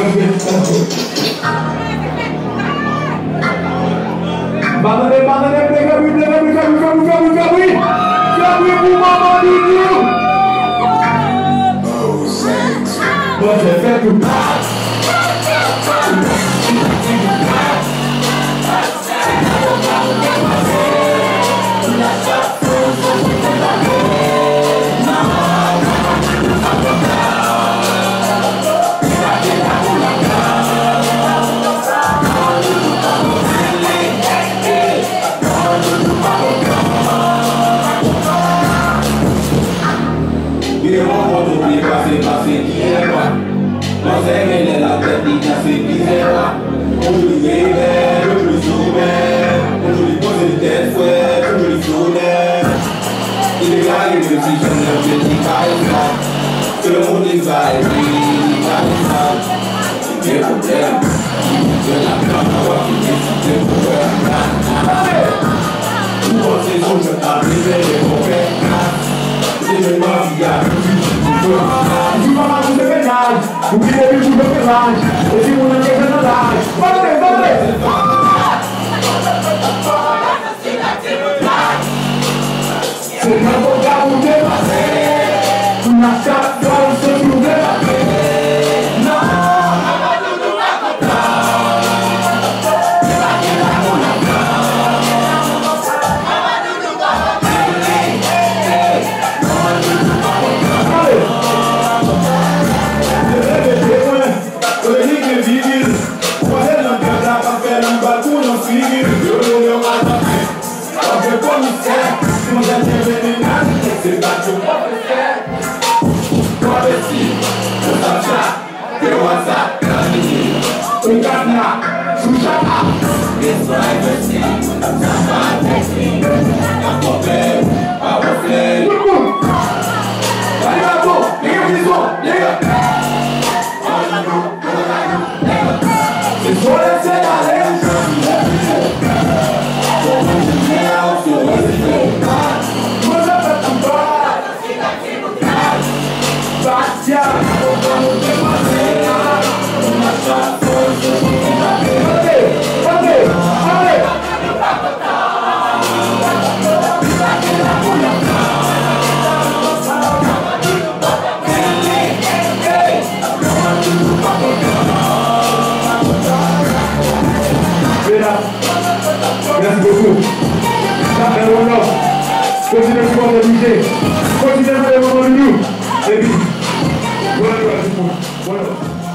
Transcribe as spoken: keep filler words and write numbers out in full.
Banane, banane, Gabi, Gabi, Gabi, Gabi, Gabi, Gabi, Gabi pour maman Didou. Moi j'ai fait tout. Que le monde est vaille, il y a des problèmes. Je n'ai pas à voir qui décide pour faire. Pour ces jours, je t'arrive pour faire. C'est le noir qui a tout. Tu vas pas vous faire l'âge. Vous vivez plus tout le l'âge. Et si vous n'avez pas l'âge, parlez, parlez. C'est un bon gars, vous dépassez. Vous n'avez pas de ce que vous dépassez. Non, Mamadou n'a pas de Merci beaucoup. Ça fait longtemps. Continuez à supporter le musée. Continuez à faire le moment de nous. Et puis, voilà, voilà, voilà.